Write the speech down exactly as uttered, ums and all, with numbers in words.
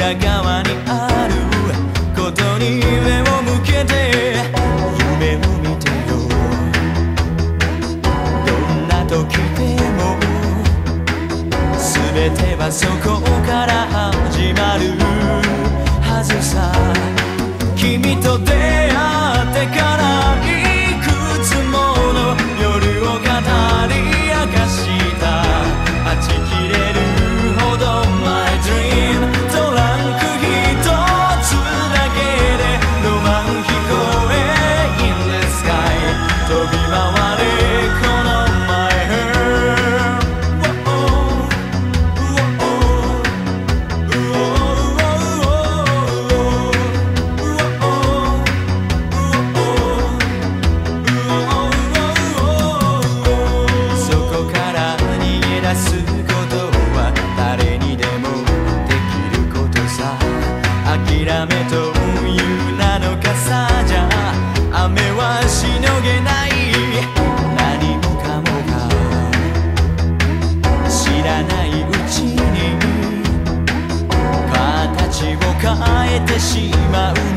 裏側にあることに目を向けて夢を見てよ。どんな時でも全てはそこから始まるはずさ。君と出会ってからいくつもの夜を語り明かした。はち切れるほど My dream トランク一つだけでロマン飛行へ In the sky 飛び回れこの My heart。 そこから逃げ出すことは誰にでもできることさ。諦めという名の傘じゃ雨はしのげない。何もかもが知らないうちに形を変えてしまう